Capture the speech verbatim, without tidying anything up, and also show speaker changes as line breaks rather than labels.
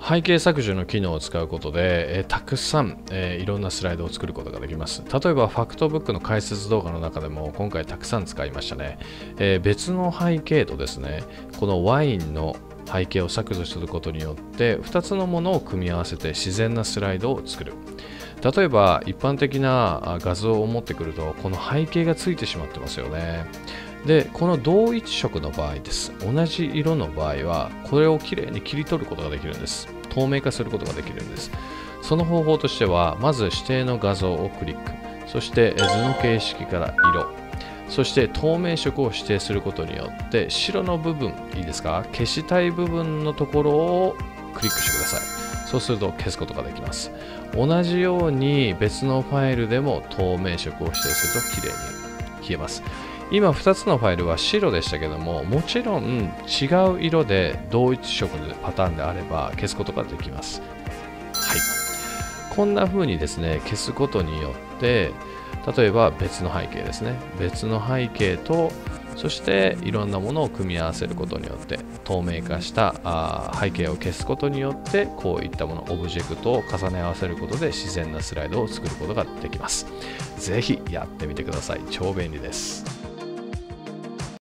背景削除の機能を使うことで、えー、たくさん、えー、いろんなスライドを作ることができます。例えばファクトブックの解説動画の中でも今回たくさん使いましたね。えー、別の背景とですね、このワインの背景を削除することによってふたつのものを組み合わせて自然なスライドを作る。例えば一般的な画像を持ってくるとこの背景がついてしまってますよね。で、この同一色の場合です。同じ色の場合はこれをきれいに切り取ることができるんです。透明化することができるんです。その方法としては、まず指定の画像をクリック、そして図の形式から色、そして透明色を指定することによって白の部分、いいですか、消したい部分のところをクリックしてください。そうすると消すことができます。同じように別のファイルでも透明色を指定するときれいに消えます。今ふたつのファイルは白でしたけども、もちろん違う色で同一色のパターンであれば消すことができます。はい。こんな風にですね、消すことによって、例えば別の背景ですね。別の背景と、そしていろんなものを組み合わせることによって透明化したあ背景を消すことによってこういったものオブジェクトを重ね合わせることで自然なスライドを作ることができます。ぜひやってみてください。超便利です。